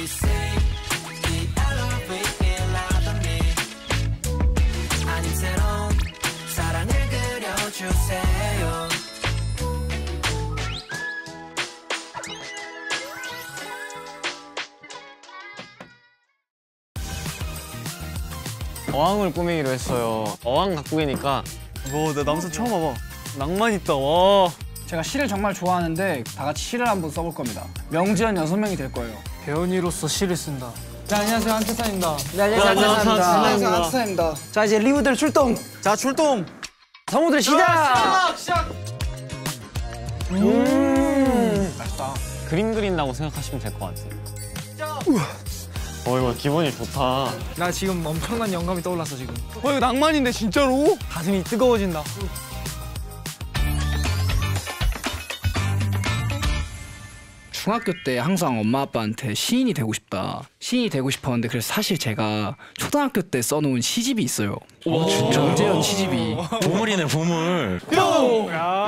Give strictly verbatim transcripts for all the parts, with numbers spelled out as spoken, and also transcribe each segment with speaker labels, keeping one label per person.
Speaker 1: 어항을 꾸미기로 했어요. 어항 가꾸기니까.
Speaker 2: 와, 나 남산 처음 와봐. 낭만 있다. 와.
Speaker 3: 제가 시를 정말 좋아하는데 다 같이 시를 한번 써볼 겁니다. 명지연 여섯 명이 될 거예요.
Speaker 2: 배우니로서 시를 쓴다.
Speaker 3: 자, 안녕하세요, 한태산입니다.
Speaker 1: 네, 안녕하세요,
Speaker 3: 안녕하세요, 한태산입니다. 자, 이제 리브들 출동.
Speaker 2: 자, 출동.
Speaker 3: 성우들 시작.
Speaker 2: 시작, 시작.
Speaker 3: 음, 음 맛있다.
Speaker 1: 그림 그린다고 생각하시면 될 것 같아요. 우와. 어, 이거 기분이 좋다.
Speaker 2: 나 지금 엄청난 영감이 떠올랐어, 지금. 어, 이거 낭만인데, 진짜로? 가슴이 뜨거워진다.
Speaker 3: 중학교 때 항상 엄마 아빠한테 시인이 되고 싶다. 시인이 되고 싶었는데 그래서 사실 제가 초등학교 때 써놓은 시집이 있어요.
Speaker 1: 오, 진짜?
Speaker 3: 정재현 시집이.
Speaker 1: 보물이네, 보물.
Speaker 2: 야!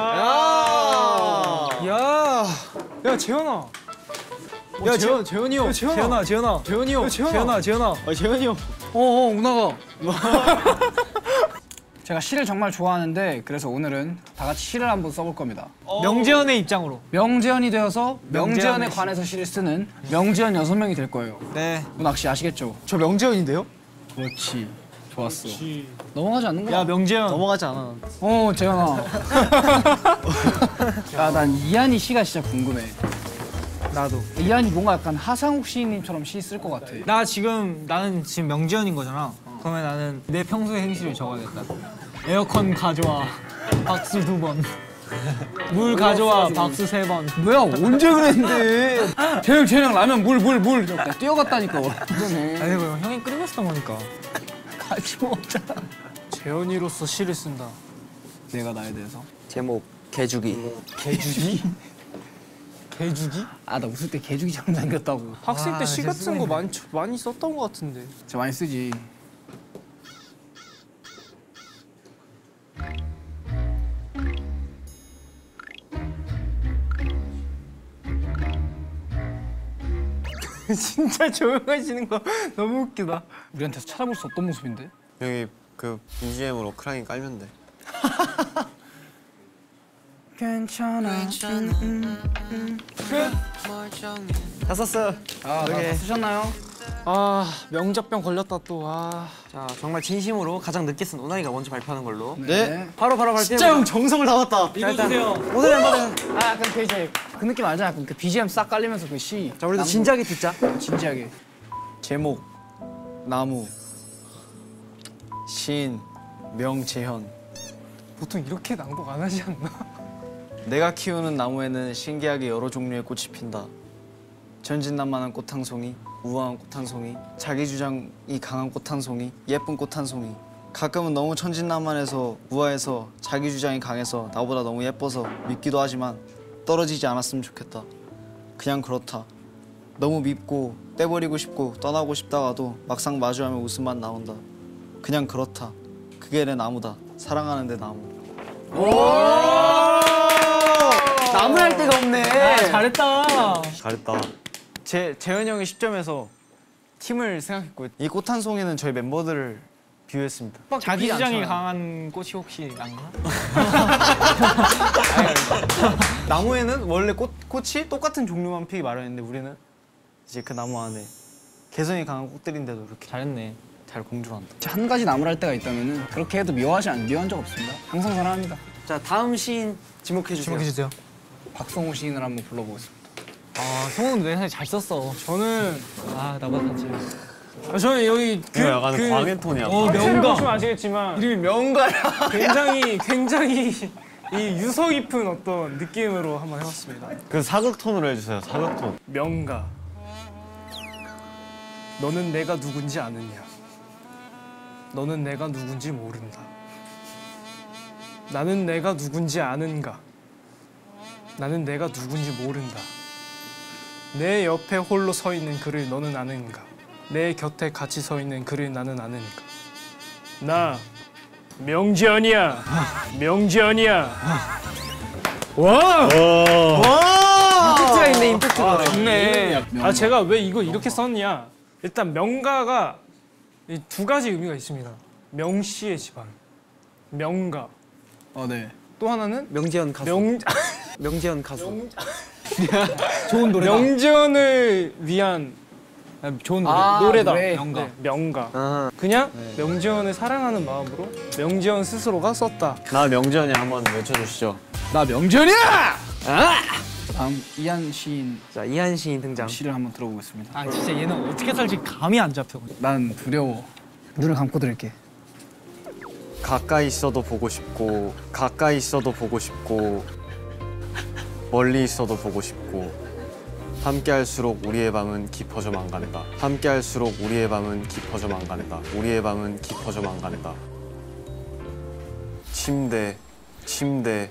Speaker 2: 야! 야! 야, 재현아. 야, 재현, 재현이 형. 재현아, 재현아. 재현이 형. 재현아, 재현아. 아, 재현이 형.
Speaker 3: 어, 어, 운하가. 제가 시를 정말 좋아하는데 그래서 오늘은 다 같이 시를 한번 써볼 겁니다.
Speaker 2: 어. 명재현의 입장으로.
Speaker 3: 명재현이 되어서 명재현에 관해서 시를 쓰는 명재현 여섯 명이 될 거예요.
Speaker 2: 네.
Speaker 3: 운학 씨 아시겠죠?
Speaker 2: 저 명재현인데요?
Speaker 3: 그렇지. 좋았어. 그렇지. 넘어가지 않는구나.
Speaker 2: 야, 명재현. 넘어가지 않아.
Speaker 3: 어, 재현아. 야, 난 이한이 시가 진짜 궁금해.
Speaker 2: 나도.
Speaker 3: 이한이 뭔가 약간 하상욱 시인님처럼 시 쓸 것 같아.
Speaker 2: 나 지금, 나는 지금 명재현인 거잖아. 어. 그러면 나는 내 평소의 행실을 적어야겠다. 에어컨 가져와. 박수 두 번. 물 가져와. 박수 세 번.
Speaker 3: 뭐야, 언제 그랬는데. 재영, 재영, 라면 물, 물, 물. 뛰어갔다니까. 그러네.
Speaker 2: 아니, 이거 형이 끓여줬던 거니까.
Speaker 3: 같이 먹자.
Speaker 2: 재현이로서 시를 쓴다.
Speaker 3: 내가 나에 대해서.
Speaker 4: 제목, 개주기.
Speaker 3: 개주기?
Speaker 2: 개주기?
Speaker 3: 아, 나 웃을 때 개주기처럼 생겼다고.
Speaker 2: 학생 때 시 같은 거 많이, 많이 썼던 거 같은데.
Speaker 3: 진짜 많이 쓰지.
Speaker 2: 진짜 조용하시는 거 너무 웃기다.
Speaker 3: 우리한테서 찾아볼 수 없던 모습인데?
Speaker 1: 여기 그 비지엠으로 크라잉 깔면 돼.
Speaker 3: 괜찮아.
Speaker 2: 음, 음, 음. 끝.
Speaker 3: 다 썼어요. 아, 다, 다 쓰셨나요?
Speaker 2: 아, 명작병 걸렸다 또. 아.
Speaker 4: 자, 정말 진심으로 가장 늦게 쓴 오나이가 먼저 발표하는 걸로.
Speaker 3: 네. 네.
Speaker 4: 바로 바로 발표.
Speaker 2: 진짜 형 정성을 다했다.
Speaker 4: 읽어주세요.
Speaker 3: 오늘 멤버는 아, 약간 그 이제 그 느낌 알잖아. 그 비지엠 싹 깔리면서 그 시.
Speaker 4: 자, 우리도 진지하게 듣자.
Speaker 3: 진지하게.
Speaker 4: 제목, 나무, 시인, 명재현.
Speaker 2: 보통 이렇게 낭독 안 하지 않나?
Speaker 4: 내가 키우는 나무에는 신기하게 여러 종류의 꽃이 핀다. 전진난만한 꽃 한 송이, 우아한 꽃 한 송이, 자기 주장이 강한 꽃 한 송이, 예쁜 꽃 한 송이. 가끔은 너무 천진난만해서 우아해서 자기 주장이 강해서 나보다 너무 예뻐서 밉기도 하지만 떨어지지 않았으면 좋겠다. 그냥 그렇다. 너무 밉고 떼버리고 싶고 떠나고 싶다가도 막상 마주하면 웃음만 나온다. 그냥 그렇다. 그게 내 나무다. 사랑하는 내 나무.
Speaker 3: 나무 할 데가 없네.
Speaker 2: 아, 잘했다.
Speaker 1: 잘했다.
Speaker 4: 제, 재현이 형이 십 점에서 팀을 생각했고 이 꽃 한 송이는 저희 멤버들을 비유했습니다.
Speaker 2: 자기 주장이 강한 꽃이 혹시 난가?
Speaker 4: 나무에는 원래 꽃, 꽃이 똑같은 종류만 피기 마련인데 우리는 이제 그 나무 안에 개성이 강한 꽃들인데도 이렇게
Speaker 2: 잘했네.
Speaker 4: 잘 공존한다.
Speaker 3: 한 가지 나무를 할 때가 있다면은 그렇게 해도 묘하지 않, 묘한 적 없습니다. 항상 사랑합니다.
Speaker 4: 자, 다음 시인 지목해주세요.
Speaker 2: 지목해주세요.
Speaker 3: 박성호 시인을 한번 불러보겠습니다.
Speaker 2: 아, 성우는 내 사실 잘 썼어. 저는 아, 나보다 낫지. 아, 저는 여기 그,
Speaker 1: 이거 약간
Speaker 2: 그
Speaker 1: 광해 톤이야.
Speaker 2: 어, 명가.
Speaker 5: 보시면 아시겠지만
Speaker 2: 이름이 명가야. 굉장히 굉장히 이 유서 깊은 어떤 느낌으로 한번 해봤습니다.
Speaker 1: 그 사극 톤으로 해주세요. 사극 톤.
Speaker 2: 명가. 너는 내가 누군지 아느냐? 너는 내가 누군지 모른다. 나는 내가 누군지 아는가? 나는 내가 누군지 모른다. 내 옆에 홀로 서 있는 그를 너는 아는가? 내 곁에 같이 서 있는 그를 나는 아는가? 나 명재현이야. 명재현이야. 와!
Speaker 1: 와!
Speaker 2: 와!
Speaker 5: 임팩트가 있네, 임팩트가.
Speaker 2: 아, 좋네. 아, 제가 왜 이거 이렇게 썼냐? 일단 명가가 이 두 가지 의미가 있습니다. 명씨의 집안, 명가.
Speaker 3: 어, 네.
Speaker 2: 또 하나는
Speaker 5: 명재현 가수.
Speaker 2: 명
Speaker 5: 명재현 가수.
Speaker 2: 좋은 노래. 명재현을 위한
Speaker 5: 좋은 노래.
Speaker 2: 아, 노래다.
Speaker 3: 노래.
Speaker 2: 명가. 네, 명가.
Speaker 5: 아.
Speaker 2: 그냥 명재현을 사랑하는 마음으로 명재현 스스로가 썼다.
Speaker 1: 나 명재현이 한번 외쳐주시죠.
Speaker 3: 나 명전이야! 아! 다음 이한 시인
Speaker 5: 자, 이한 시인 등장.
Speaker 3: 시를 한번 들어보겠습니다.
Speaker 6: 아 진짜 얘는 어떻게 살지 감이 안 잡혀.
Speaker 3: 난 두려워. 눈을 감고 들을게.
Speaker 1: 가까이 있어도 보고 싶고 가까이 있어도 보고 싶고 멀리 있어도 보고 싶고 함께할수록 우리의 밤은 깊어져만 간다. 함께할수록 우리의 밤은 깊어져만 간다. 우리의 밤은 깊어져만 간다. 침대 침대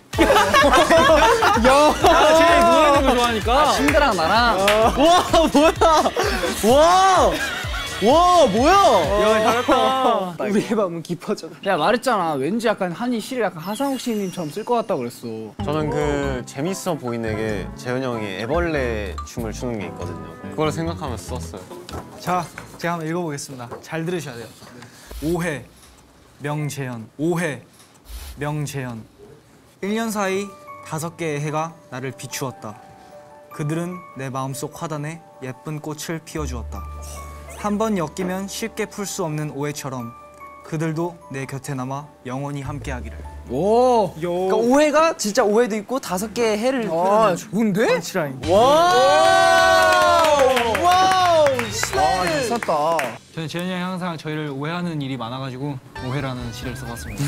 Speaker 6: 아 제일 누워 있는 거 좋아하니까.
Speaker 3: 친구랑 나랑
Speaker 5: 와, 뭐야? 와! 와, 뭐야?
Speaker 6: 야 잘했다.
Speaker 5: 우리의 밤은 깊어져.
Speaker 3: 야 말했잖아. 왠지 약간 한이 시를 약간 하상욱 시인님처럼 쓸 것 같다고 그랬어.
Speaker 1: 저는 그 재밌어 보이네게 재현이 형이 애벌레 춤을 추는 게 있거든요. 그걸 생각하면서 썼어요.
Speaker 6: 자 제가 한번 읽어보겠습니다. 잘 들으셔야 돼요. 오해 명재현 오해 명재현 일 년 사이 다섯 개의 해가 나를 비추었다. 그들은 내 마음속 화단에 예쁜 꽃을 피워주었다. 한 번 엮이면 쉽게 풀 수 없는 오해처럼 그들도 내 곁에 남아 영원히 함께하기를.
Speaker 3: 오.
Speaker 5: 그러니까 오해가 진짜 오해도 있고 다섯 개의 해를.
Speaker 3: 아 좋은데?
Speaker 6: 펀치라인.
Speaker 5: 와! 와우!
Speaker 3: 아 잘 썼다.
Speaker 6: 저는 재현이 형이 항상 저희를 오해하는 일이 많아가지고 오해라는 시를 써봤습니다.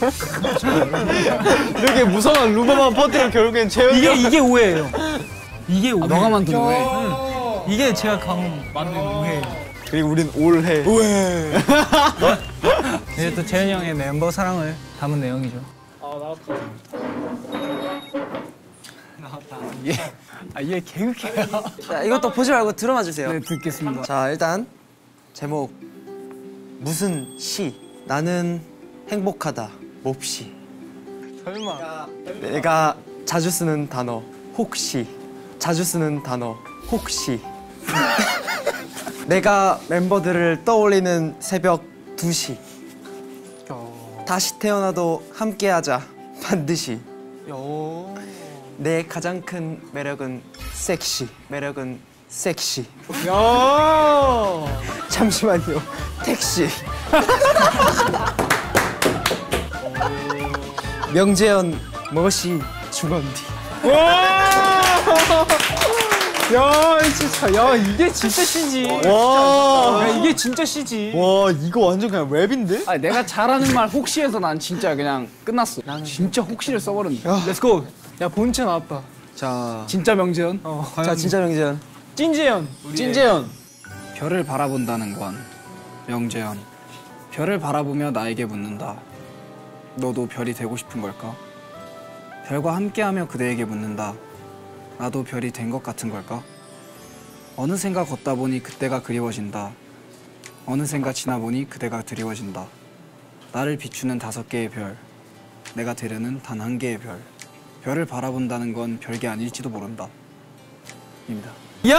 Speaker 5: 이렇게 무성한 루머만 퍼뜨려 결국엔 재현이.
Speaker 6: 이게 이게 오해예요. 이게 오해.
Speaker 3: 아, 너가 만든 거에.
Speaker 6: 응. 이게 제가 감 만든 오해예요.
Speaker 5: 그리고 우린 올해. 오해.
Speaker 6: 이제 또 재현이 형의 멤버 사랑을 담은 내용이죠.
Speaker 3: 아 얘 개그캐야.
Speaker 5: 자, 이것도 보지 말고 들어봐 주세요.
Speaker 3: 네 듣겠습니다.
Speaker 5: 자, 일단 제목 무슨 시? 나는 행복하다. 몹시. 설마. 내가 자주 쓰는 단어 혹시. 자주 쓰는 단어 혹시. 내가 멤버들을 떠올리는 새벽 두 시. 다시 태어나도 함께하자. 반드시. 내 가장 큰 매력은 섹시. 매력은 섹시.
Speaker 2: 야.
Speaker 5: 잠시만요. 택시. 명재현 멋이 중원디.
Speaker 2: 야, 진짜. 야, 이게 진짜 시지.
Speaker 5: 와.
Speaker 2: 야, 이게 진짜 시지.
Speaker 5: 와, 이거 완전 그냥 랩인데?
Speaker 3: 아니 내가 잘하는 말 혹시해서 난 진짜 그냥 끝났어. 진짜 혹시를 써버렸네.
Speaker 2: 렛츠고. 야, 본체 나왔다.
Speaker 5: 자,
Speaker 3: 진짜 명재현.
Speaker 2: 어.
Speaker 5: 자 진짜 명재현.
Speaker 2: 찐재현.
Speaker 5: 찐재현.
Speaker 3: 별을 바라본다는 건 명재현. 별을 바라보며 나에게 묻는다. 너도 별이 되고 싶은 걸까? 별과 함께하며 그대에게 묻는다. 나도 별이 된 것 같은 걸까? 어느샌가 걷다 보니 그때가 그리워진다. 어느샌가 지나 보니 그대가 드리워진다. 나를 비추는 다섯 개의 별. 내가 되려는 단 한 개의 별. 별을 바라본다는 건 별게 아닐지도 모른다. 입니다.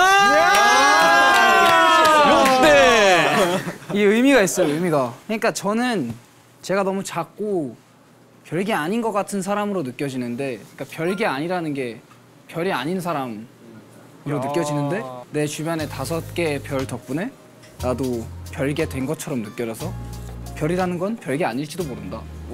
Speaker 5: 롯데.
Speaker 3: 이 의미가 있어요, 의미가. 그러니까 저는 제가 너무 작고 별게 아닌 것 같은 사람으로 느껴지는데, 그러니까 별게 아니라는 게 별이 아닌 사람으로 느껴지는데, 내 주변에 다섯 개의 별 덕분에 나도 별게 된 것처럼 느껴져서 별이라는 건 별게 아닐지도 모른다.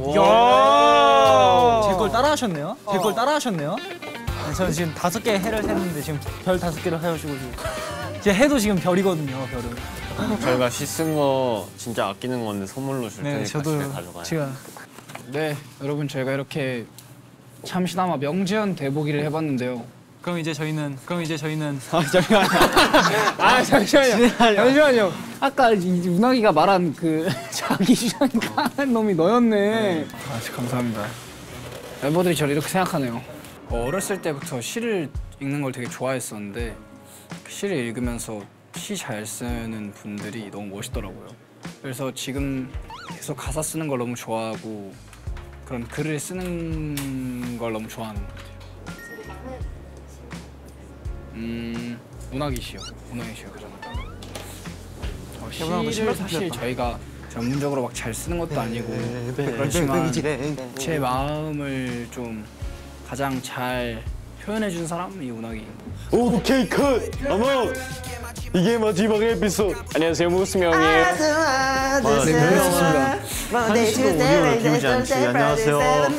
Speaker 2: 야.
Speaker 6: 제 걸 따라하셨네요. 제 걸 따라하셨네요. 네, 저는 지금 다섯 개의 해를 셌는데 지금 별 다섯 개를 하시고 지금 제 해도 지금 별이거든요. 별은.
Speaker 1: 저희가 시 쓴 거 진짜 아끼는 건데 선물로 줄 테니까
Speaker 6: 네, 저도
Speaker 1: 집에 가져가요.
Speaker 6: 제가
Speaker 3: 네, 여러분 저희가 이렇게 잠시나마 명재현 대보기를 해봤는데요.
Speaker 6: 그럼 이제 저희는 그럼 이제 저희는
Speaker 2: 아, 잠시만요. 잠시만요.
Speaker 3: 아까 이 운학이가 말한 그 자기 주장 강한 놈이 너였네. 아, 감사합니다. 멤버들이 저를 이렇게 생각하네요. 어, 어렸을 때부터 시를 읽는 걸 되게 좋아했었는데 그 시를 읽으면서 시 잘 쓰는 분들이 너무 멋있더라고요. 그래서 지금 계속 가사 쓰는 걸 너무 좋아하고 그런 글을 쓰는 걸 너무 좋아하는 것 같아요. 음, 운하기 씨요. 운하기 씨요. 어, 시를 사실 저희가 전문적으로 막 잘 쓰는 것도 아니고 그렇지만 제 마음을 좀 가장 잘 표현해준 사람이 운하기.
Speaker 7: 오케이 컷! 어머! 이게 마지막 에피소드. 안녕하세요, 무스명이에요.
Speaker 1: 네, 그렇습니다. 한시도 오디오를 비우지 않지. 안녕하세요.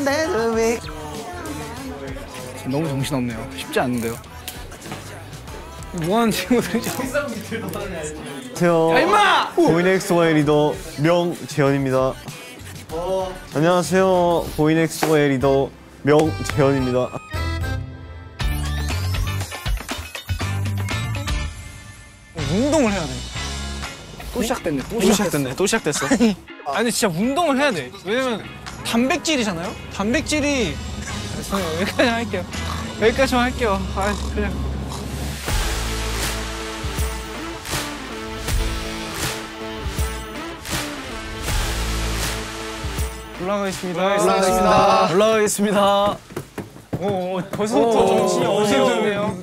Speaker 3: 너무 정신없네요. 쉽지 않은데요. 뭐하는 친구들이죠?
Speaker 1: 안녕하세요. 보이넥스와의 리더 명재현입니다. 안녕하세요. 보이넥스와의 리더 명재현입니다.
Speaker 2: 운동을 해야 돼.
Speaker 3: 또 시작됐네. 또
Speaker 4: 또 시작됐네. 또 시작됐어.
Speaker 2: 아니 진짜 운동을 해야 돼. 왜냐면 단백질이잖아요. 단백질이 됐어요. 여기까지 할게요. 여기까지만 할게요. 아 그냥. 올라가겠습니다.
Speaker 4: 올라가겠습니다. 올라가겠습니다.
Speaker 2: 오, 벌써부터 정신이 어지러운데요.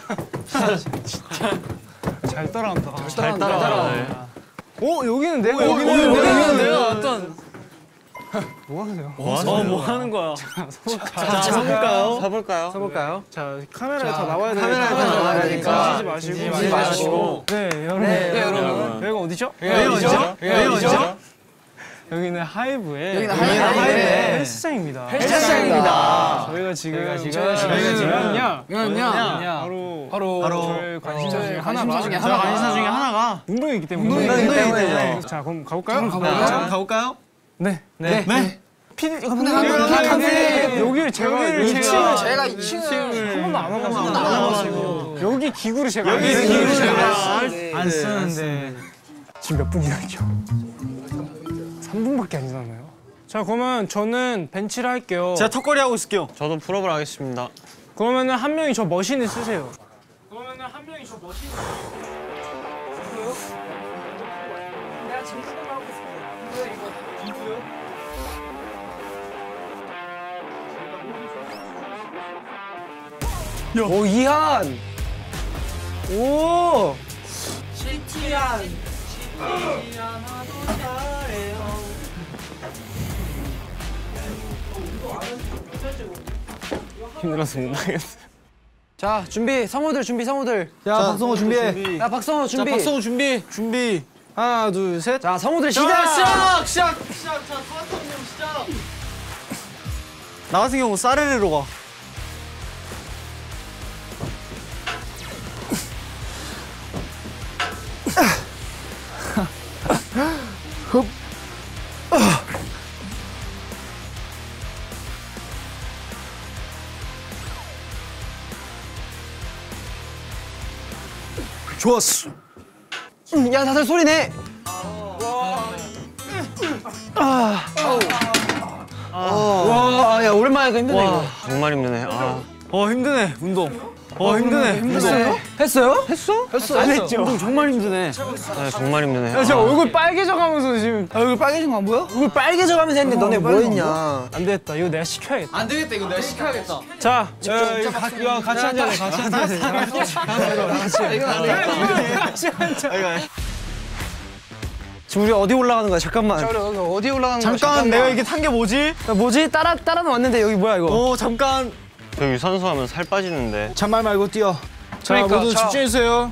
Speaker 2: 잘 따라한다.
Speaker 1: 잘 따라와요.
Speaker 2: 오 여기는 내가
Speaker 4: 어,
Speaker 2: 여기는
Speaker 4: 여기는
Speaker 2: 내가
Speaker 4: 내가
Speaker 2: 어떤 뭐 하세요?
Speaker 4: 어, 뭐 하는 거야?
Speaker 2: 자,
Speaker 4: 서볼까요?
Speaker 1: 서볼까요?
Speaker 2: 서볼까요? 자 카메라에 다 나와야 되니까
Speaker 1: 카메라에 다 나와야 되니까
Speaker 2: 지지 마시고
Speaker 1: 지지 마시고.
Speaker 2: 네 여러분
Speaker 1: 네, 여러분.
Speaker 2: 여기가 어디죠?
Speaker 1: 여기가 어디죠?
Speaker 2: 여기가 어디죠? 여기는 하이브의
Speaker 3: 여기는 하이브의
Speaker 2: 헬스장입니다.
Speaker 3: 헬스장입니다.
Speaker 2: 저희가 지금
Speaker 3: 저희가 지금
Speaker 2: 저희가 지금요
Speaker 3: 왜냐면
Speaker 2: 바로
Speaker 3: 바로
Speaker 2: 바로 저희 관심사 중에 하나가
Speaker 3: 관심사 중에
Speaker 2: 저희
Speaker 3: 하나가
Speaker 2: 관심사 중에 하나가 운동이기 때문에
Speaker 3: 운동이기 때문에.
Speaker 2: 자 그럼 가볼까요?
Speaker 3: 가볼까요?
Speaker 4: 가볼까요?
Speaker 2: 네.
Speaker 3: 네. 네.
Speaker 2: 피디
Speaker 3: 감독님,
Speaker 2: 감독님 여기를 제가
Speaker 3: 여기를
Speaker 2: 이
Speaker 3: 제가-
Speaker 2: 층을
Speaker 3: 제가 이 층을
Speaker 2: 한 번도 안 와가지고
Speaker 3: 한 번도 안 와가지고.
Speaker 2: 여기 기구를 제가
Speaker 4: 여기
Speaker 2: 안
Speaker 4: 기구를
Speaker 2: 쓰는데.
Speaker 4: 제가
Speaker 2: 안 쓰는데 지금 몇 분이나 있죠? 삼 분밖에 안 지났나요? 자 그러면 저는 벤치를 할게요.
Speaker 4: 제가 턱걸이 하고 있을게요.
Speaker 1: 저도 풀업을 하겠습니다.
Speaker 2: 그러면은 한 명이 저 머신을 쓰세요. 그러면은 한 명이 저 머신을 쓰세요. 내가 지금 풀업을 하고 있습니다. 이거 이거요?
Speaker 5: 오 이한.
Speaker 2: 오!
Speaker 1: 힘들어서 못 하겠어요.
Speaker 5: 자 준비 성우들 준비 성우들.
Speaker 6: 야 박성호 준비해.
Speaker 5: 야 박성호 준비.
Speaker 4: 자, 박성우 준비. 준비.
Speaker 2: 하나, 둘, 셋.
Speaker 5: 자 성우들 시작.
Speaker 4: 시작! 시작! 시작! 자, 토마토님 시작! 나 같은 경우 사르르로 가. 좋았어.
Speaker 5: 음, 야 다들 소리 내. 와, 야 오랜만에 하니까 힘드네 이거.
Speaker 1: 정말 힘드네. 아,
Speaker 4: 어 힘드네 운동. 어 힘드네 운동.
Speaker 5: 했어요? 했어? 했어. 안 했죠.
Speaker 4: 운동 정말 힘드네.
Speaker 1: 네, 정말 힘드네.
Speaker 2: 야, 저 얼굴 빨개져가면서 지금
Speaker 3: 아, 얼굴 빨개진 거 안 보여?
Speaker 5: 얼굴 빨개져가면서 했는데 너네 뭐 했냐?
Speaker 2: 안 되겠다. 이거 내가 시켜야겠다.
Speaker 4: 안 되겠다 이거 내가 시켜야겠다.
Speaker 2: 자, 야, 이거 가, 이거 같이 앉아야 돼. 같이 앉아야 돼. 같이 앉아.
Speaker 5: 지금 우리 어디 올라가는 거야? 잠깐만.
Speaker 3: 여기 어디 올라가는 거야?
Speaker 4: 잠깐 내가 이게 탄 게 뭐지?
Speaker 5: 야, 뭐지? 따라 따라는 왔는데 여기 뭐야 이거?
Speaker 4: 어 잠깐.
Speaker 1: 저 유산소 하면 살 빠지는데.
Speaker 6: 잔말 말고 뛰어.
Speaker 2: 자,
Speaker 3: 그러니까,
Speaker 2: 모두
Speaker 3: 자.
Speaker 2: 집중해주세요.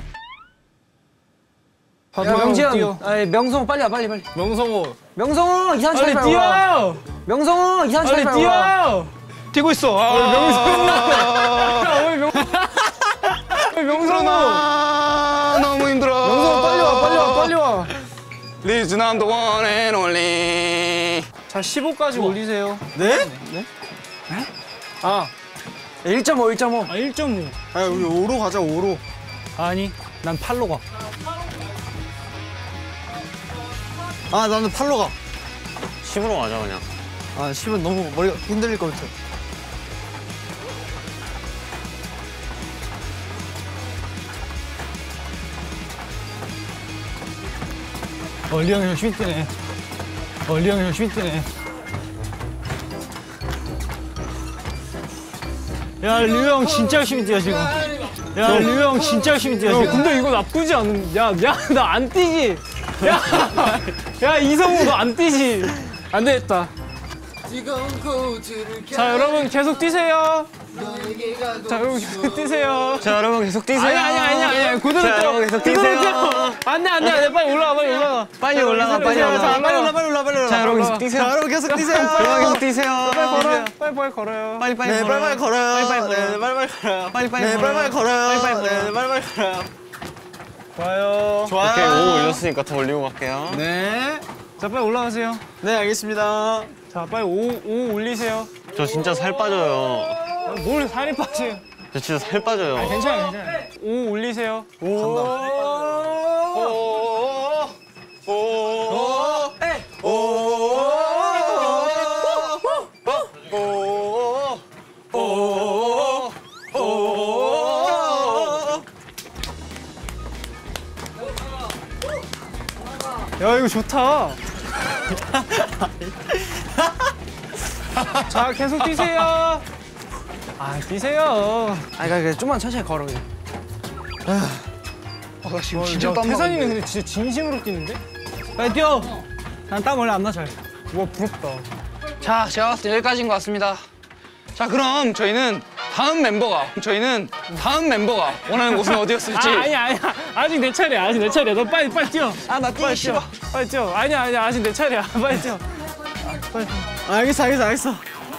Speaker 5: 야 명지현, 아니 명성호 빨리 와 빨리 빨리.
Speaker 4: 명성호.
Speaker 5: 명성호 이산
Speaker 2: 빨리
Speaker 5: 빨리 와.
Speaker 2: 뛰어!
Speaker 5: 명성호 이산
Speaker 2: 빨리
Speaker 5: 빨리 와.
Speaker 2: 뛰어!
Speaker 4: 뛰고 있어. 아,
Speaker 2: 야, 왜 명... 왜 명성호!
Speaker 3: 아, 너무 힘들어.
Speaker 2: 명성호 빨리 와, 빨리 와, 빨리 와.
Speaker 3: This is not the one and only.
Speaker 2: 자, 십오까지 올리세요.
Speaker 4: 네?
Speaker 2: 아,
Speaker 5: 일 점 오, 일 점 오.
Speaker 2: 아 일 점 오.
Speaker 4: 아 우리 오로 가자 오로.
Speaker 2: 아니, 난 팔로 가.
Speaker 4: 아 나는 팔로 가.
Speaker 1: 십으로 가자 그냥.
Speaker 4: 아 십은 너무 머리가 흔들릴 것 같아.
Speaker 2: 얼리 형이 열심히 뛰네. 얼리 형이 열심히 뛰네. 야, 리우 형 진짜 열심히 뛰어 지금.
Speaker 6: 야 리우 형 진짜 열심히 뛰어.
Speaker 2: 야, 근데 이거 나쁘지 않은. 야, 야, 나 안 뛰지. 야, 야 이성우 너 안 뛰지. 안 되겠다. 자 여러분 계속 뛰세요. 자 여러분 계속 뛰세요.
Speaker 1: 자 여러분 계속 뛰세요.
Speaker 2: 아니 아니 아니 아니 그대로
Speaker 1: 자,
Speaker 2: 뛰어.
Speaker 1: 여러분 계속
Speaker 2: 그대로
Speaker 1: 뛰세요.
Speaker 2: 뛰어. 안돼 안돼 안돼 빨리 올라가 빨리 올라가.
Speaker 1: 빨리 올라가 빨리 올라가.
Speaker 2: 자,
Speaker 1: 빨리 올라 빨리 올라 빨리 올라. 자 여러분 계속 뛰세요.
Speaker 4: 자, 여러분 계속 뛰세요.
Speaker 1: 여러분 계속 뛰세요.
Speaker 2: 빨리 걸어 빨리 빨리 걸어요.
Speaker 1: 빨리 빨리
Speaker 4: 네,
Speaker 1: 걸어요.
Speaker 4: 빨리 빨리 걸어요.
Speaker 1: 빨리 빨리 걸어요.
Speaker 4: 네, 빨리 빨리 걸어요.
Speaker 1: 빨리 빨리
Speaker 4: 네,
Speaker 1: 걸어요.
Speaker 4: 빨리 빨리 걸어요.
Speaker 1: 빨리 빨리 걸어요.
Speaker 4: 네, 빨리 빨리 걸어요.
Speaker 2: 좋아요.
Speaker 4: 좋아요.
Speaker 1: 오케이 오 올렸으니까 더 올리고 갈게요.
Speaker 4: 네.
Speaker 2: 자 빨리 올라가세요.
Speaker 4: 네, 알겠습니다.
Speaker 2: 자 빨리 오 오 올리세요.
Speaker 1: 저 진짜 살 빠져요.
Speaker 2: 아, 뭘 살이 빠져요.
Speaker 1: 저 진짜 살 빠져요.
Speaker 2: 괜찮아 괜찮아. 오 올리세요. 야 이거 좋다. 자 계속 뛰세요. 아 뛰세요.
Speaker 5: 아니 그래 좀만 천천히 걸어 그냥.
Speaker 3: 아, 지금
Speaker 2: 진짜 태산이는 근데 진짜 진심으로 뛰는데?
Speaker 6: 빨리 뛰어. 난 땀 원래 안 나 잘.
Speaker 2: 와 부럽다.
Speaker 3: 자, 제가 봤을 때 여기까지인 것 같습니다. 자, 그럼 저희는 다음 멤버가 저희는 다음 멤버가 원하는 곳은 어디였을지.
Speaker 2: 아 아니야 아니야 아직 내 차례야 아직 내 차례야. 너 빨리 빨리 뛰어.
Speaker 3: 아, 나 뛰기 싫어.
Speaker 2: 빨리 뛰어. 아니야 아니야 아직 내 차례야. 빨리 뛰어.
Speaker 4: 알겠어, 알겠어, 알겠어.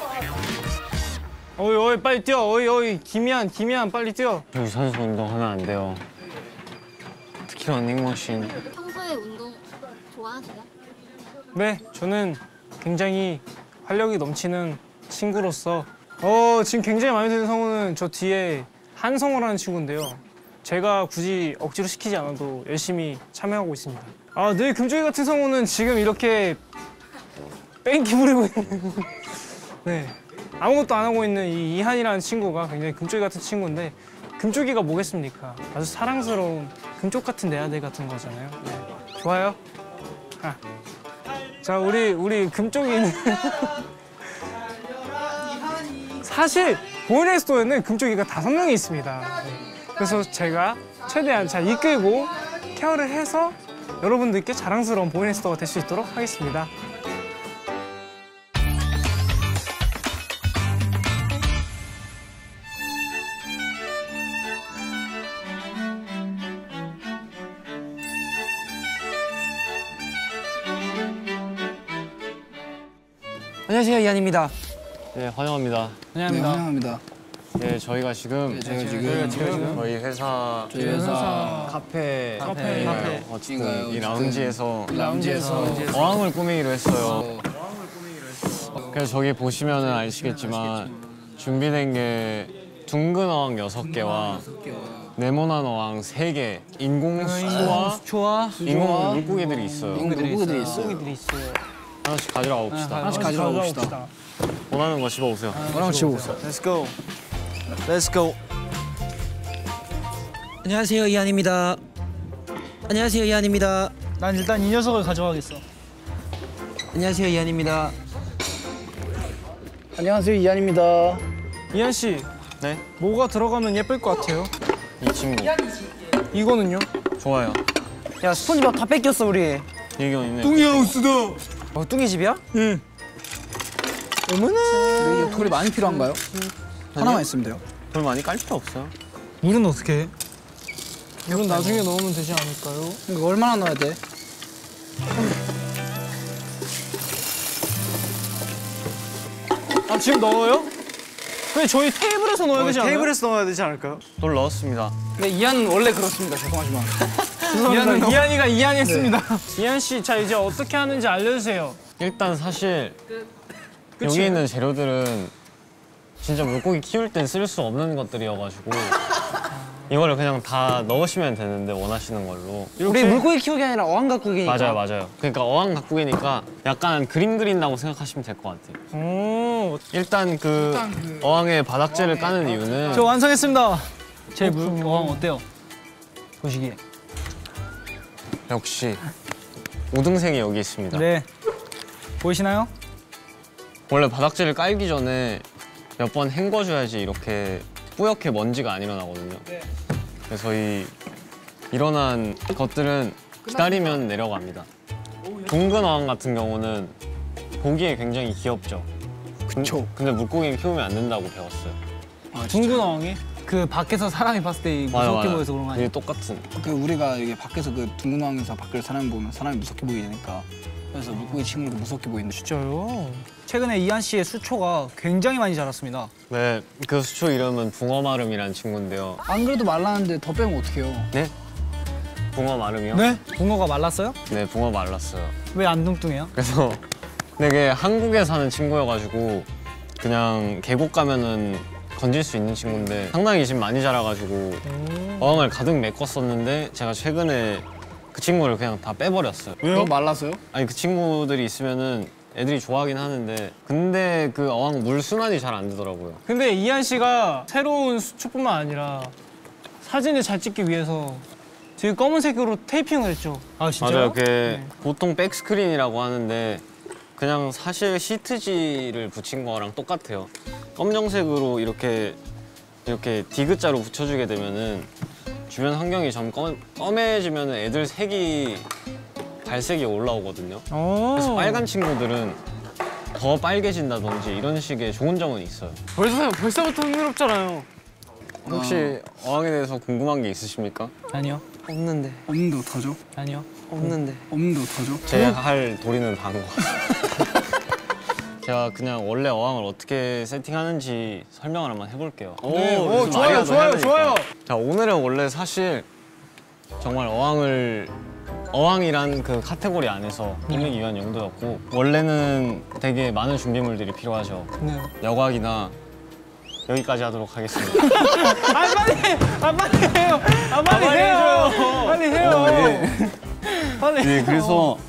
Speaker 2: 어이 어이 빨리 뛰어. 어이 어이 김희안 김희안 빨리 뛰어.
Speaker 1: 유산소 운동하면 안 돼요. 특히 러닝머신.
Speaker 8: 평소에 운동 좋아하세요?
Speaker 2: 네 저는 굉장히 활력이 넘치는 친구로서 어 지금 굉장히 많이 드는 성우는 저 뒤에 한성우라는 친구인데요. 제가 굳이 억지로 시키지 않아도 열심히 참여하고 있습니다. 아 늘 금쪽이 같은 성우는 지금 이렇게 뺑기 부리고 있는 네 아무것도 안 하고 있는 이 이한이라는 친구가 굉장히 금쪽이 같은 친구인데 금쪽이가 뭐겠습니까? 아주 사랑스러운 금쪽 같은 내 아들 같은 거잖아요. 네. 좋아요. 아. 자 우리 우리 금쪽이는 사실 보이네스토어에는 금쪽이가 다섯 명이 있습니다. 네. 그래서 제가 최대한 잘 이끌고 케어를 해서 여러분들께 자랑스러운 보이네스토어가 될 수 있도록 하겠습니다.
Speaker 5: 안녕하세요 이한입니다.
Speaker 1: 네 환영합니다.
Speaker 3: 네, 환영합니다.
Speaker 1: 네 저희가 지금
Speaker 3: 저희가 지금
Speaker 1: 저희 회사
Speaker 3: 저희 회사
Speaker 1: 카페
Speaker 2: 카페,
Speaker 1: 카페 어쨌든
Speaker 3: 인가요?
Speaker 1: 이 라운지에서
Speaker 3: 라운지에서
Speaker 1: 어항을 꾸미기로 했어요. 그래서 저기 보시면은 아시겠지만 준비된 게 둥근 어항 여섯 개와 네모난 어항 세 개, 인공 수초와
Speaker 6: 좋아.
Speaker 1: 인공 물고기들이 있어요.
Speaker 3: 물고기들이 있어요.
Speaker 2: 소고기들이 있어요.
Speaker 1: 하나씩 가지러 가봅시다.
Speaker 3: 하나씩 가져가 봅시다.
Speaker 1: 원하는 거 집어오세요.
Speaker 3: 저랑 집어 오세요.
Speaker 4: Let's go. Let's go.
Speaker 5: 안녕하세요 이한입니다. 안녕하세요 이한입니다.
Speaker 6: 난 일단 이 녀석을 가져가겠어.
Speaker 5: 안녕하세요 이한입니다.
Speaker 3: 안녕하세요, 이한입니다.
Speaker 2: 이한 씨,
Speaker 1: 네?
Speaker 2: 뭐가 들어가면 예쁠 것 같아요?
Speaker 1: 이 친구.
Speaker 2: 이거는요?
Speaker 1: 좋아요.
Speaker 5: 야 스폰지밥 다 뺏겼어 우리.
Speaker 1: 얘기가 있네.
Speaker 5: 어 뚱이 집이야?
Speaker 3: 우리 돌이 많이 필요한가요? 하나만 있으면 돼요.
Speaker 1: 돈 많이 깔 필요 없어요.
Speaker 6: 물은 어떻게 해?
Speaker 2: 이건 나중에 넣으면 되지 않을까요?
Speaker 3: 이거 얼마나 넣어야 돼?
Speaker 2: 아 지금 넣어요? 근데 저희 테이블에서 넣어야 되지 않아요?
Speaker 4: 테이블에서 넣어야 되지 않을까요?
Speaker 1: 돌 넣었습니다.
Speaker 3: 네, 이한은 원래 그렇습니다. 죄송하지만.
Speaker 2: 이한은 이한이가 이한 했습니다. 이한 씨, 자 이제 어떻게 하는지 알려주세요.
Speaker 1: 일단 사실
Speaker 2: 그치?
Speaker 1: 여기 있는 재료들은 진짜 물고기 키울 땐 쓸 수 없는 것들이어가지고 이거를 그냥 다 넣으시면 되는데 원하시는 걸로.
Speaker 5: 우리 물고기 키우기 아니라 어항 가꾸기니까.
Speaker 1: 맞아요, 맞아요. 그러니까 어항 가꾸기니까 약간 그림 그린다고 생각하시면 될 것 같아요.
Speaker 2: 오,
Speaker 1: 일단 그 어항에 바닥재를 까는 이유는
Speaker 6: 저 완성했습니다. 제 물, 어항 어때요? 보시기에.
Speaker 1: 역시 우등생이 여기 있습니다.
Speaker 6: 네. 보이시나요?
Speaker 1: 원래 바닥재를 깔기 전에 몇 번 헹궈줘야지 이렇게 뿌옇게 먼지가 안 일어나거든요. 그래서 이 일어난 것들은 기다리면 내려갑니다. 둥근 어항 같은 경우는 보기에 굉장히 귀엽죠.
Speaker 3: 그쵸.
Speaker 1: 근데 물고기는 키우면 안 된다고 배웠어요.
Speaker 3: 아,
Speaker 2: 둥근 어항이? 그 밖에서 사람이 봤을 때 무섭게 보여서 그런 거 아니야?
Speaker 1: 그게 똑같은.
Speaker 3: 그 우리가 이게 밖에서 그 둥근 어항에서 밖을 사람 보면 사람이 무섭게 보이니까 그래서 물고기 친구도 무섭게 보이는데
Speaker 2: 진짜요?
Speaker 6: 최근에 이한 씨의 수초가 굉장히 많이 자랐습니다.
Speaker 1: 네, 그 수초 이름은 붕어마름이라는 친구인데요.
Speaker 3: 안 그래도 말랐는데 더 빼면 어떡해요?
Speaker 1: 네? 붕어마름이요?
Speaker 6: 네? 붕어가 말랐어요?
Speaker 1: 네, 붕어 말랐어요.
Speaker 6: 왜 안 뚱뚱해요?
Speaker 1: 그래서 되게 한국에 사는 친구여가지고 그냥 계곡 가면은 건질 수 있는 친구인데 상당히 집 많이 자라가지고 어항을 가득 메꿨었는데 제가 최근에 그 친구를 그냥 다 빼버렸어요.
Speaker 3: 너 말랐어요?
Speaker 1: 아니 그 친구들이 있으면은 애들이 좋아하긴 하는데 근데 그 어항 물 순환이 잘 안 되더라고요.
Speaker 2: 근데 이한 씨가 새로운 수초뿐만 아니라 사진을 잘 찍기 위해서 되게 검은색으로 테이핑을 했죠.
Speaker 6: 아 진짜요?
Speaker 1: 맞아요. 그게 보통 백스크린이라고 하는데 그냥 사실 시트지를 붙인 거랑 똑같아요. 검정색으로 이렇게 이렇게 디귿자로 붙여주게 되면은 주변 환경이 좀 검, 검해지면은 애들 색이 갈색이 올라오거든요. 그래서 빨간 친구들은 더 빨개진다든지 이런 식의 좋은 점은 있어요.
Speaker 2: 벌써 벌써부터 흥미롭잖아요.
Speaker 1: 혹시 어항에 대해서 궁금한 게 있으십니까?
Speaker 6: 아니요.
Speaker 5: 없는데.
Speaker 3: 없는데 어떡하죠?
Speaker 6: 아니요.
Speaker 5: 없는데.
Speaker 3: 없는데 어떡하죠?
Speaker 1: 제 할 도리는 다 한 것 같아요. 제가 그냥 원래 어항을 어떻게 세팅하는지 설명을 한번 해볼게요.
Speaker 2: 네, 오,
Speaker 1: 요즘
Speaker 2: 좋아요,
Speaker 1: 말이라도
Speaker 2: 좋아요,
Speaker 1: 해야 되니까.
Speaker 2: 좋아요.
Speaker 1: 자, 오늘은 원래 사실 정말 어항을 어항이란 그 카테고리 안에서 꾸미기 위한 용도였고 원래는 되게 많은 준비물들이 필요하죠.
Speaker 2: 네.
Speaker 1: 여과기나 여기까지 하도록 하겠습니다.
Speaker 2: 아 빨리, 아 빨리 해요. 아 빨리 해요. 빨리 해요. 빨리.
Speaker 1: 네, 그래서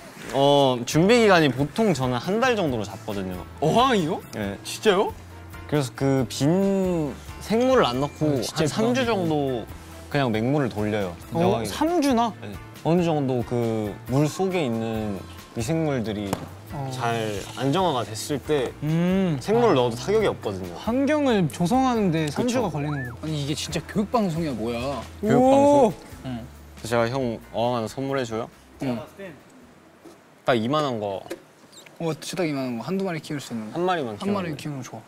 Speaker 1: 어 준비 기간이 보통 저는 한 달 정도로 잡거든요.
Speaker 2: 어항이요?
Speaker 1: 네.
Speaker 2: 진짜요?
Speaker 1: 그래서 그 빈 생물을 안 넣고 한 삼 주 정도 그냥 맹물을 돌려요.
Speaker 2: 어,
Speaker 1: 여과기.
Speaker 2: 삼 주나?
Speaker 1: 네. 어느 정도 그 물 속에 있는 미생물들이
Speaker 2: 어.
Speaker 1: 잘 안정화가 됐을 때
Speaker 2: 음.
Speaker 1: 생물을 넣어도 타격이 없거든요.
Speaker 2: 환경을 조성하는데 삼 주가
Speaker 1: 그쵸.
Speaker 2: 걸리는 거.
Speaker 3: 아니 이게 진짜 교육 방송이야 뭐야?
Speaker 1: 교육방송?
Speaker 3: 응.
Speaker 1: 제가 형 어항 하나 선물해줘요?
Speaker 3: 응.
Speaker 1: 딱 이만한 거 한
Speaker 3: 어 진짜 이만한 거 한두 마리 키울 수 있는 거.
Speaker 1: 마리만
Speaker 3: 한
Speaker 1: 키우는
Speaker 3: 마리
Speaker 1: 거예요.
Speaker 3: 키우는 거 좋아.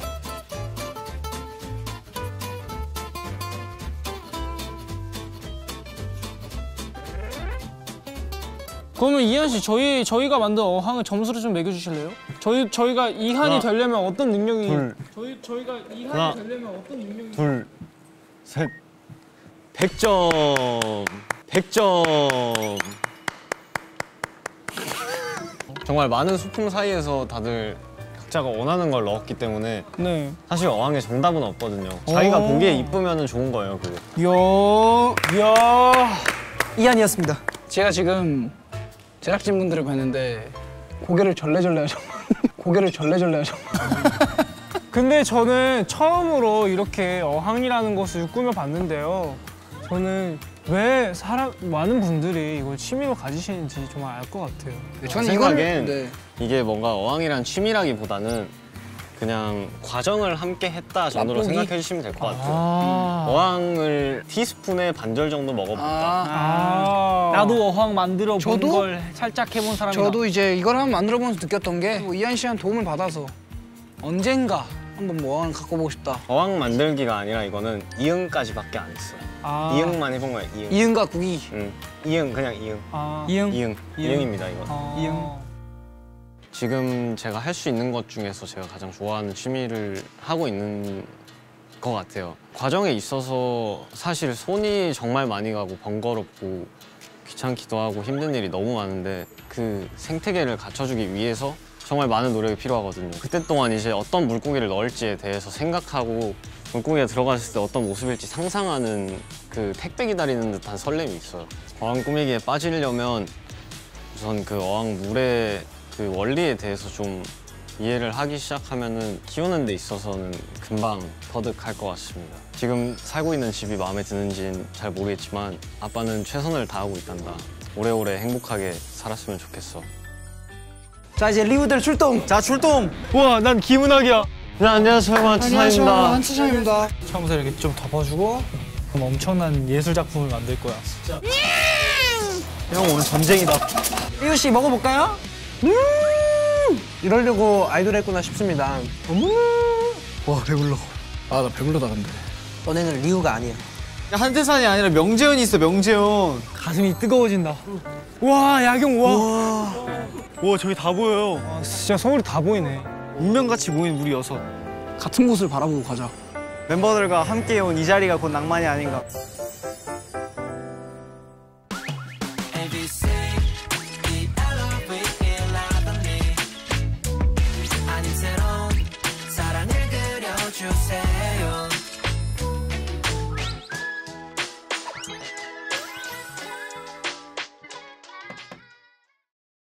Speaker 2: 그러면 이한 씨, 저희 저희가 만든 어항을 점수를 좀 매겨주실래요? 저희 저희가 이한이
Speaker 1: 하나,
Speaker 2: 되려면 어떤 능력이?
Speaker 1: 둘,
Speaker 2: 저희 저희가 이한이
Speaker 1: 하나,
Speaker 2: 되려면 어떤 능력이?
Speaker 1: 둘, 셋, 백 점, 백 점. 정말 많은 소품 사이에서 다들 각자가 원하는 걸 넣었기 때문에
Speaker 2: 네.
Speaker 1: 사실 어항에 정답은 없거든요. 자기가
Speaker 2: 오.
Speaker 1: 보기에 이쁘면 좋은 거예요, 그게.
Speaker 2: 야, 야.
Speaker 5: 이한이었습니다.
Speaker 3: 제가 지금 제작진분들을 봤는데 고개를 절레절레 하셔. 고개를 절레절레 하셔.
Speaker 2: 근데 저는 처음으로 이렇게 어항이라는 것을 꾸며봤는데요. 저는 왜 사람 많은 분들이 이걸 취미로 가지시는지 정말 알 것 같아요.
Speaker 1: 제
Speaker 3: 저는
Speaker 1: 생각엔
Speaker 3: 네.
Speaker 1: 이게 뭔가 어항이란 취미라기보다는 그냥 과정을 함께 했다 정도로
Speaker 3: 맛보기?
Speaker 1: 생각해 주시면 될 것 같아요.
Speaker 2: 아.
Speaker 1: 어항을 티스푼에 반절 정도 먹어봤다.
Speaker 3: 아,
Speaker 2: 아.
Speaker 6: 나도 어항 만들어 본
Speaker 3: 저도?
Speaker 6: 걸 살짝 해본 사람이다.
Speaker 3: 저도 이제 이걸 한번 만들어 보면서 느꼈던 게뭐 이한 씨한 도움을 받아서 언젠가 한번 뭐 어항을 갖고 보고 싶다.
Speaker 1: 어항 만들기가 아니라 이거는 이응까지밖에 안 했어요.
Speaker 2: 아.
Speaker 1: 이응만 해본 거예요. 이응.
Speaker 3: 이응 가꾸기.
Speaker 1: 응. 이응 그냥 이응.
Speaker 2: 아.
Speaker 6: 이응.
Speaker 1: 이응.
Speaker 6: 이응.
Speaker 1: 이응입니다 이거.
Speaker 2: 아.
Speaker 6: 이응.
Speaker 1: 지금 제가 할 수 있는 것 중에서 제가 가장 좋아하는 취미를 하고 있는 것 같아요. 과정에 있어서 사실 손이 정말 많이 가고 번거롭고 귀찮기도 하고 힘든 일이 너무 많은데 그 생태계를 갖춰주기 위해서 정말 많은 노력이 필요하거든요. 그때 동안 이제 어떤 물고기를 넣을지에 대해서 생각하고 물고기가 들어갔을 때 어떤 모습일지 상상하는 그 택배 기다리는 듯한 설렘이 있어요. 어항 꾸미기에 빠지려면 우선 그 어항 물의 그 원리에 대해서 좀 이해를 하기 시작하면은 키우는 데 있어서는 금방 터득할 것 같습니다. 지금 살고 있는 집이 마음에 드는지는 잘 모르겠지만 아빠는 최선을 다하고 있단다. 오래오래 행복하게 살았으면 좋겠어.
Speaker 5: 자 이제 리우들 출동.
Speaker 6: 자 출동.
Speaker 2: 와, 난 기문학이야.
Speaker 1: 네, 안녕하세요. 한치사입니다.
Speaker 3: 한치사입니다.
Speaker 6: 처음부터 이렇게 좀 덮어주고
Speaker 2: 그럼 엄청난 예술 작품을 만들 거야.
Speaker 6: 형 오늘 전쟁이다.
Speaker 5: 리우 씨 먹어볼까요? 음 이러려고 아이돌 했구나 싶습니다.
Speaker 3: 와 배불러. 아 나 배불러다 근데.
Speaker 5: 너네는 리우가 아니야.
Speaker 4: 야, 한태산이 아니라 명재현이 있어. 명재현.
Speaker 2: 가슴이 뜨거워진다. 와 야경 와.
Speaker 6: 와 저기 다 보여요.
Speaker 2: 아, 진짜 서울이 다 보이네.
Speaker 4: 운명같이 모인 우리 여섯.
Speaker 3: 같은 곳을 바라보고 가자.
Speaker 4: 멤버들과 함께 온 이 자리가 곧 낭만이 아닌가.
Speaker 9: 아님 새로운 사랑을 그려주세요.